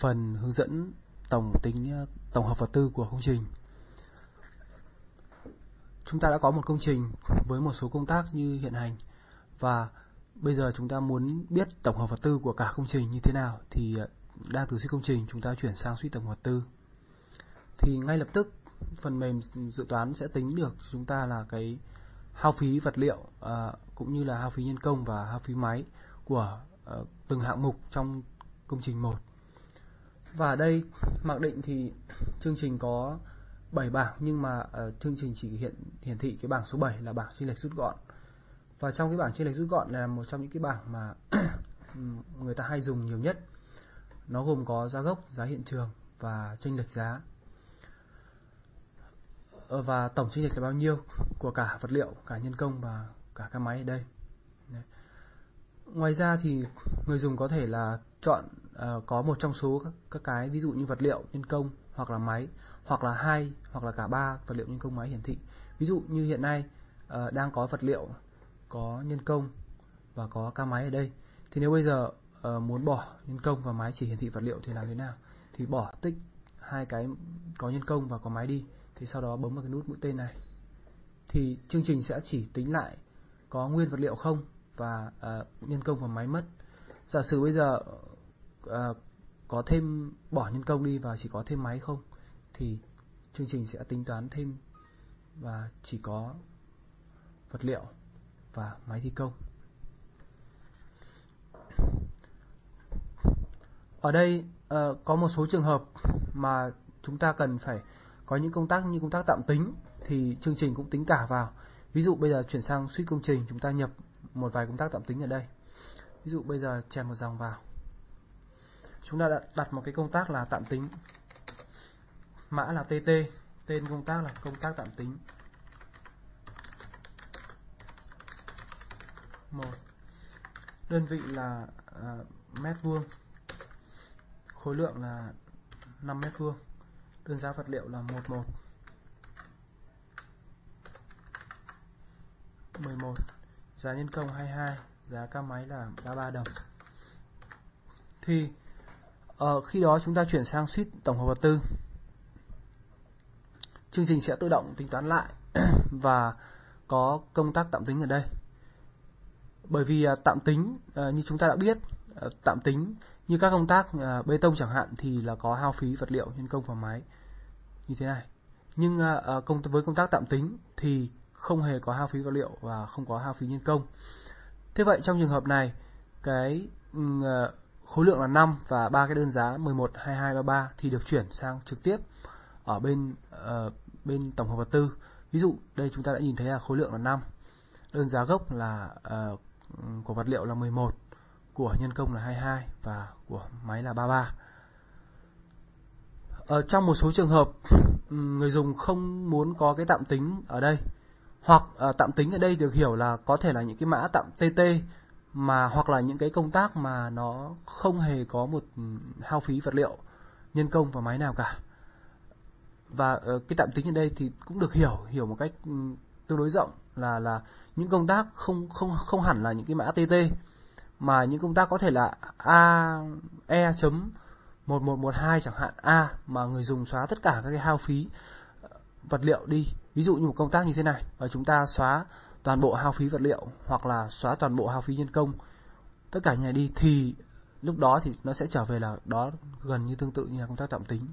phần hướng dẫn tổng hợp vật tư của công trình. Chúng ta đã có một công trình với một số công tác như hiện hành, và bây giờ chúng ta muốn biết tổng hợp vật tư của cả công trình như thế nào thì đang từ suite công trình chúng ta chuyển sang suite tổng hợp vật tư. Thì ngay lập tức phần mềm dự toán sẽ tính được chúng ta là cái hao phí vật liệu cũng như là hao phí nhân công và hao phí máy của từng hạng mục trong công trình 1. Và ở đây mặc định thì chương trình có 7 bảng, nhưng mà chương trình chỉ hiển thị cái bảng số 7 là bảng chênh lệch rút gọn. Và trong cái bảng chênh lệch rút gọn là một trong những cái bảng mà người ta hay dùng nhiều nhất. Nó gồm có giá gốc, giá hiện trường và chênh lệch giá. Và tổng chênh lệch là bao nhiêu của cả vật liệu, cả nhân công và cả các máy ở đây. Đấy. Ngoài ra thì người dùng có thể là chọn có một trong số các cái ví dụ như vật liệu, nhân công hoặc là máy, hoặc là 2 hoặc là cả 3 vật liệu, nhân công, máy hiển thị. Ví dụ như hiện nay đang có vật liệu, có nhân công và có các máy ở đây. Thì nếu bây giờ muốn bỏ nhân công và máy chỉ hiển thị vật liệu thì làm thế nào? Thì bỏ tích hai cái có nhân công và có máy đi. Thì sau đó bấm vào cái nút mũi tên này. Thì chương trình sẽ chỉ tính lại có nguyên vật liệu không và nhân công và máy mất. Giả sử bây giờ có thêm bỏ nhân công đi và chỉ có thêm máy không, thì chương trình sẽ tính toán thêm và chỉ có vật liệu và máy thi công. Ở đây có một số trường hợp mà chúng ta cần phải có những công tác như công tác tạm tính thì chương trình cũng tính cả vào. Ví dụ bây giờ chuyển sang suite công trình, chúng ta nhập một vài công tác tạm tính ở đây. Ví dụ bây giờ chèn một dòng vào, chúng ta đã đặt một cái công tác là tạm tính, mã là TT, tên công tác là công tác tạm tính 1, đơn vị là mét vuông, khối lượng là 5 mét vuông, đơn giá vật liệu là 11, 11, giá nhân công 22, giá các máy là 33 đồng. Thì khi đó chúng ta chuyển sang suite tổng hợp vật tư, chương trình sẽ tự động tính toán lại và có công tác tạm tính ở đây. Bởi vì tạm tính như chúng ta đã biết, tạm tính như các công tác bê tông chẳng hạn thì là có hao phí vật liệu, nhân công và máy như thế này. Nhưng với công tác tạm tính thì không hề có hao phí vật liệu và không có hao phí nhân công. Thế vậy trong trường hợp này, cái khối lượng là 5 và 3 cái đơn giá 11, 22, 33 thì được chuyển sang trực tiếp ở bên tổng hợp vật tư. Ví dụ đây chúng ta đã nhìn thấy là khối lượng là 5, đơn giá gốc là của vật liệu là 11, của nhân công là 22 và của máy là 33. Trong một số trường hợp người dùng không muốn có cái tạm tính ở đây, hoặc tạm tính ở đây được hiểu là có thể là những cái mã tạm TT mà hoặc là những cái công tác mà nó không hề có một hao phí vật liệu, nhân công và máy nào cả. Và cái tạm tính ở đây thì cũng được hiểu một cách tương đối rộng là những công tác không hẳn là những cái mã TT, mà những công tác có thể là AE.1112 chẳng hạn, mà người dùng xóa tất cả các cái hao phí vật liệu đi. Ví dụ như một công tác như thế này và chúng ta xóa toàn bộ hao phí vật liệu hoặc là xóa toàn bộ hao phí nhân công, tất cả như này đi, thì lúc đó thì nó sẽ trở về là đó gần như tương tự như là công tác tạm tính.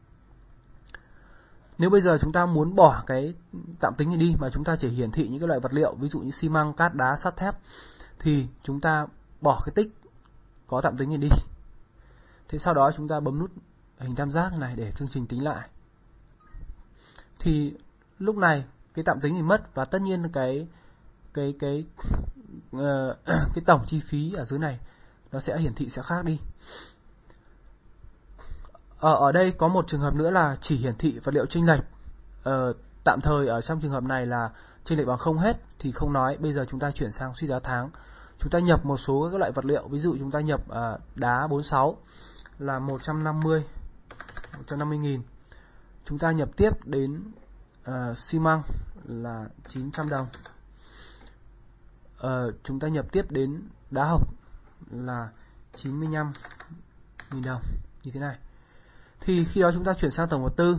Nếu bây giờ chúng ta muốn bỏ cái tạm tính này đi mà chúng ta chỉ hiển thị những cái loại vật liệu, ví dụ như xi măng, cát, đá, sắt, thép, thì chúng ta bỏ cái tích có tạm tính này đi. Thế sau đó chúng ta bấm nút hình tam giác này để chương trình tính lại. Thì lúc này cái tạm tính thì mất, và tất nhiên cái tổng chi phí ở dưới này nó sẽ hiển thị sẽ khác đi. Ở đây có một trường hợp nữa là chỉ hiển thị vật liệu chênh lệch. Tạm thời ở trong trường hợp này là chênh lệch bằng không hết thì không nói. Bây giờ chúng ta chuyển sang suy giá tháng. Chúng ta nhập một số các loại vật liệu, ví dụ chúng ta nhập đá 46 là 150.000. Chúng ta nhập tiếp đến xi măng là 900 đồng. Chúng ta nhập tiếp đến đá hộc là 95.000 đồng. như thế này. Thì khi đó chúng ta chuyển sang tổng vật tư.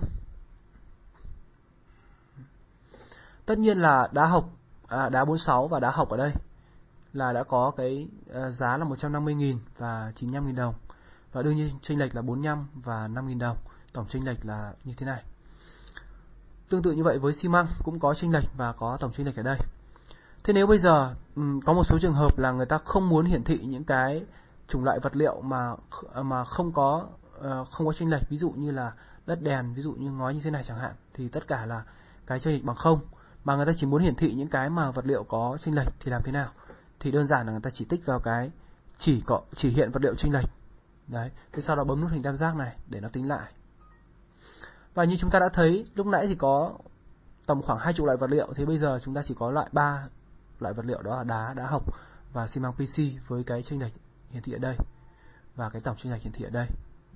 Tất nhiên là đá 46 và đá học ở đây là đã có cái giá là 150.000 và 95.000 đồng. Và đương nhiên chênh lệch là 45 và 5.000 đồng. Tổng chênh lệch là như thế này. Tương tự như vậy với xi măng cũng có chênh lệch và có tổng chênh lệch ở đây. Thế nếu bây giờ có một số trường hợp là người ta không muốn hiển thị những cái chủng loại vật liệu mà không có chênh lệch, ví dụ như là đất đèn, ví dụ như ngói như thế này chẳng hạn, thì tất cả là cái chênh lệch bằng 0, mà người ta chỉ muốn hiển thị những cái mà vật liệu có chênh lệch thì làm thế nào? Thì đơn giản là người ta chỉ tích vào cái chỉ hiện vật liệu chênh lệch. Đấy, thế sau đó bấm nút hình tam giác này để nó tính lại. Và như chúng ta đã thấy lúc nãy thì có tầm khoảng 20 loại vật liệu, thế bây giờ chúng ta chỉ có lại 3 loại vật liệu, đó là đá học và xi măng PC với cái chênh lệch hiển thị ở đây và cái tổng chênh lệch hiển thị ở đây.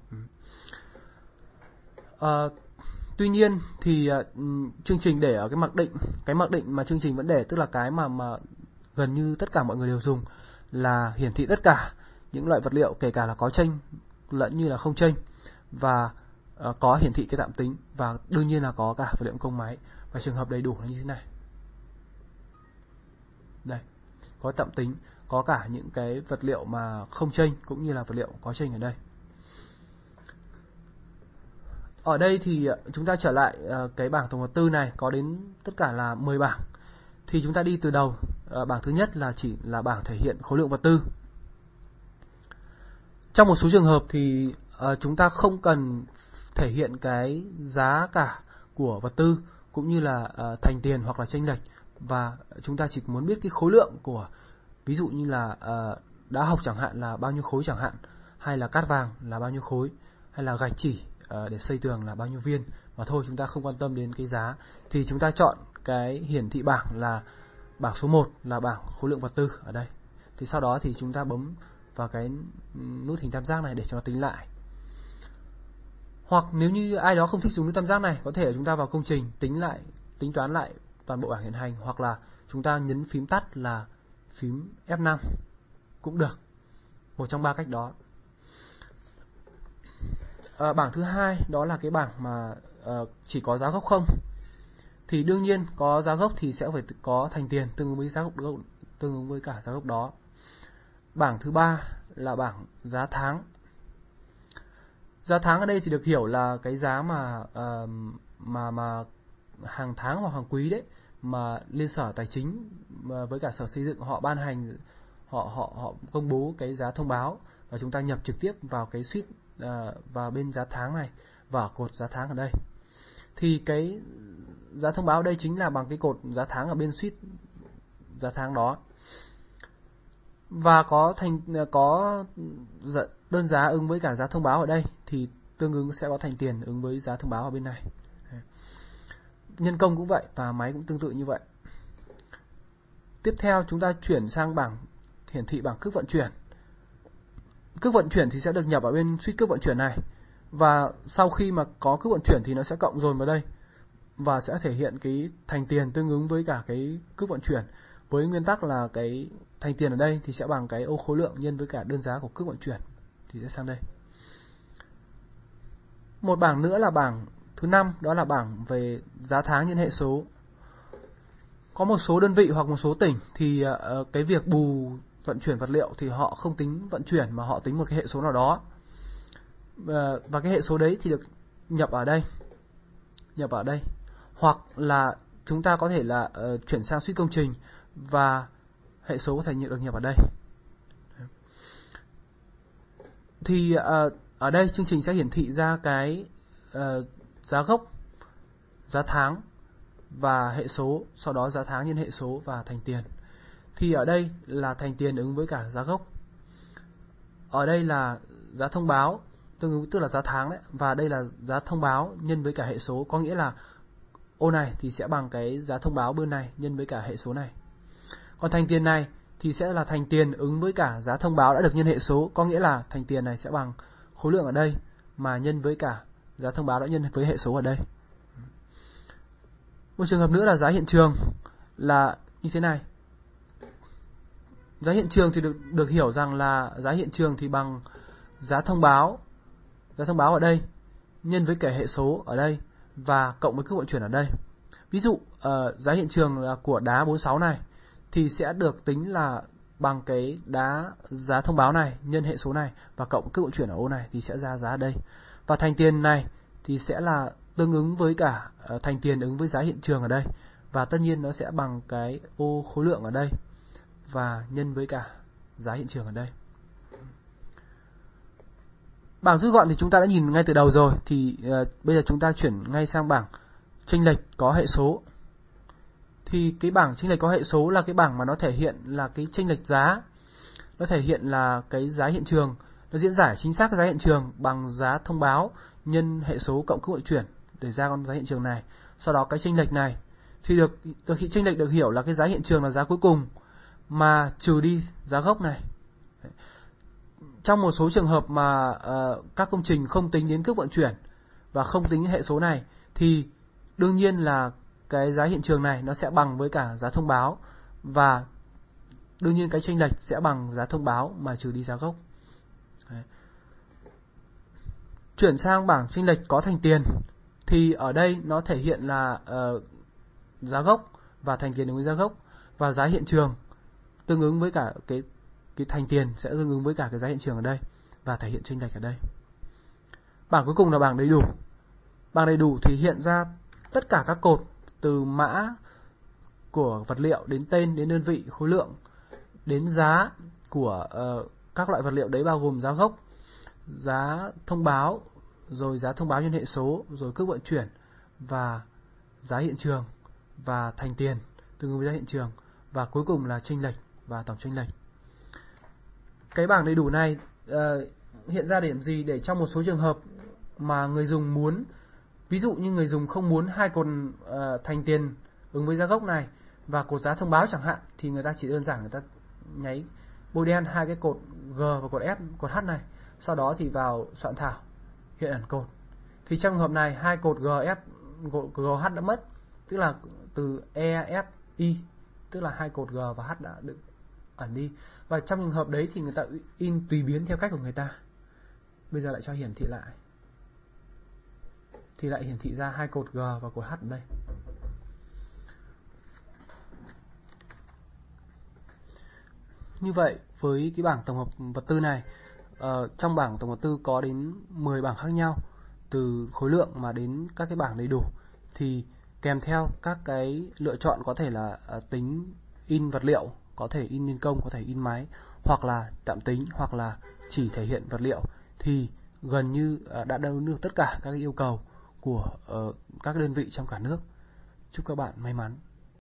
Tuy nhiên thì chương trình để ở cái mặc định mà chương trình vẫn để, tức là cái mà gần như tất cả mọi người đều dùng, là hiển thị tất cả những loại vật liệu, kể cả là có chênh lẫn như là không chênh, và có hiển thị cái tạm tính, và đương nhiên là có cả vật liệu công máy. Và trường hợp đầy đủ là như thế này. Đây, có tạm tính, có cả những cái vật liệu mà không chênh cũng như là vật liệu có chênh ở đây. Ở đây thì chúng ta trở lại cái bảng tổng vật tư này, có đến tất cả là 10 bảng. Thì chúng ta đi từ đầu. Bảng thứ nhất là chỉ là bảng thể hiện khối lượng vật tư. Trong một số trường hợp thì chúng ta không cần thể hiện cái giá cả của vật tư cũng như là thành tiền hoặc là chênh lệch, và chúng ta chỉ muốn biết cái khối lượng của, ví dụ như là đá học chẳng hạn là bao nhiêu khối chẳng hạn, hay là cát vàng là bao nhiêu khối, hay là gạch chỉ để xây tường là bao nhiêu viên, và thôi chúng ta không quan tâm đến cái giá. Thì chúng ta chọn cái hiển thị bảng là bảng số 1 là bảng khối lượng vật tư ở đây. Thì sau đó thì chúng ta bấm vào cái nút hình tam giác này để cho nó tính lại. Hoặc nếu như ai đó không thích dùng nút tam giác này, có thể chúng ta vào công trình tính toán lại toàn bộ bảng hiện hành, hoặc là chúng ta nhấn phím tắt là phím F5 cũng được. Một trong 3 cách đó. Bảng thứ hai đó là cái bảng mà chỉ có giá gốc không. Thì đương nhiên có giá gốc thì sẽ phải có thành tiền tương ứng với giá gốc, tương ứng với cả giá gốc đó. Bảng thứ ba là bảng giá tháng. Giá tháng ở đây thì được hiểu là cái giá mà hàng tháng hoặc hàng quý đấy, mà Liên Sở Tài chính với cả Sở Xây dựng họ ban hành, họ công bố cái giá thông báo, và chúng ta nhập trực tiếp vào cái suite vào bên giá tháng này và cột giá tháng ở đây. Thì cái giá thông báo ở đây chính là bằng cái cột giá tháng ở bên suite giá tháng đó. Và có đơn giá ứng với cả giá thông báo ở đây, thì tương ứng sẽ có thành tiền ứng với giá thông báo ở bên này. Nhân công cũng vậy, và máy cũng tương tự như vậy. Tiếp theo chúng ta chuyển sang bảng hiển thị bảng cước vận chuyển. Cước vận chuyển thì sẽ được nhập ở bên suite cước vận chuyển này, và sau khi mà có cước vận chuyển thì nó sẽ cộng dồn vào đây và sẽ thể hiện cái thành tiền tương ứng với cả cái cước vận chuyển, với nguyên tắc là cái thành tiền ở đây thì sẽ bằng cái ô khối lượng nhân với cả đơn giá của cước vận chuyển, thì sẽ sang đây. Một bảng nữa là bảng thứ 5, đó là bảng về giá tháng nhân hệ số. Có một số đơn vị hoặc một số tỉnh thì cái việc bù vận chuyển vật liệu thì họ không tính vận chuyển mà họ tính một cái hệ số nào đó. Và cái hệ số đấy thì được nhập ở đây. Hoặc là chúng ta có thể là chuyển sang suite công trình và hệ số có thể được nhập ở đây. Thì ở đây chương trình sẽ hiển thị ra cái giá gốc, giá tháng và hệ số, sau đó giá tháng nhân hệ số và thành tiền. Thì ở đây là thành tiền ứng với cả giá gốc. Ở đây là giá thông báo tương ứng, tức là giá tháng đấy, và đây là giá thông báo nhân với cả hệ số, có nghĩa là ô này thì sẽ bằng cái giá thông báo bên này nhân với cả hệ số này. Còn thành tiền này thì sẽ là thành tiền ứng với cả giá thông báo đã được nhân hệ số, có nghĩa là thành tiền này sẽ bằng khối lượng ở đây mà nhân với cả giá thông báo đã nhân với hệ số ở đây. Một trường hợp nữa là giá hiện trường là như thế này. Giá hiện trường thì được hiểu rằng là giá hiện trường thì bằng giá thông báo giá thông báo ở đây nhân với cả hệ số ở đây và cộng với cước vận chuyển ở đây. Ví dụ giá hiện trường là của đá 46 này thì sẽ được tính là bằng cái giá thông báo này nhân hệ số này và cộng cước vận chuyển ở ô này thì sẽ ra giá ở đây. Và thành tiền này thì sẽ là tương ứng với cả thành tiền ứng với giá hiện trường ở đây. Và tất nhiên nó sẽ bằng cái ô khối lượng ở đây và nhân với cả giá hiện trường ở đây. Bảng rút gọn thì chúng ta đã nhìn ngay từ đầu rồi, thì bây giờ chúng ta chuyển ngay sang bảng chênh lệch có hệ số. Thì cái bảng chênh lệch có hệ số là cái bảng mà nó thể hiện là cái chênh lệch giá, nó thể hiện là cái giá hiện trường, nó diễn giải chính xác giá hiện trường bằng giá thông báo nhân hệ số cộng cước vận chuyển để ra con giá hiện trường này. Sau đó cái chênh lệch này thì chênh lệch được hiểu là cái giá hiện trường là giá cuối cùng mà trừ đi giá gốc này. Trong một số trường hợp mà các công trình không tính đến cước vận chuyển và không tính đến hệ số này thì đương nhiên là cái giá hiện trường này nó sẽ bằng với cả giá thông báo và đương nhiên cái chênh lệch sẽ bằng giá thông báo mà trừ đi giá gốc. Đấy. Chuyển sang bảng chênh lệch có thành tiền thì ở đây nó thể hiện là giá gốc và thành tiền ứng với giá gốc và giá hiện trường tương ứng với cả cái thành tiền sẽ tương ứng với cả cái giá hiện trường ở đây và thể hiện chênh lệch ở đây. Bảng cuối cùng là bảng đầy đủ. Bảng đầy đủ thì hiện ra tất cả các cột từ mã của vật liệu đến tên đến đơn vị khối lượng đến giá của các loại vật liệu đấy, bao gồm giá gốc, giá thông báo, rồi giá thông báo nhân hệ số, rồi cước vận chuyển và giá hiện trường và thành tiền tương ứng với giá hiện trường và cuối cùng là chênh lệch và tổng chênh lệch. Cái bảng đầy đủ này hiện ra để làm gì? Để trong một số trường hợp mà người dùng muốn, ví dụ như người dùng không muốn hai cột thành tiền ứng với giá gốc này và cột giá thông báo chẳng hạn, thì người ta chỉ đơn giản người ta nháy bôi đen hai cái cột G và cột S, cột H này, sau đó thì vào soạn thảo hiện ẩn cột. Thì trong trường hợp này hai cột GH đã mất, tức là từ E, F, I, tức là hai cột G và H đã được ẩn đi. Và trong trường hợp đấy thì người ta in tùy biến theo cách của người ta. Bây giờ lại cho hiển thị lại. Thì lại hiển thị ra hai cột G và cột H ở đây. Như vậy với cái bảng tổng hợp vật tư này, trong bảng tổng hợp vật tư có đến 10 bảng khác nhau, từ khối lượng mà đến các cái bảng đầy đủ, thì kèm theo các cái lựa chọn có thể là tính in vật liệu, có thể in nhân công, có thể in máy, hoặc là tạm tính, hoặc là chỉ thể hiện vật liệu, thì gần như đã đáp ứng được tất cả các yêu cầu của các đơn vị trong cả nước. Chúc các bạn may mắn.